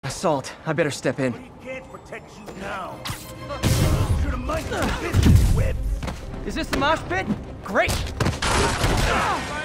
Assault. I better step in. We can't protect you now. Should have minded your business, Webs. Is this the mosh pit? Great!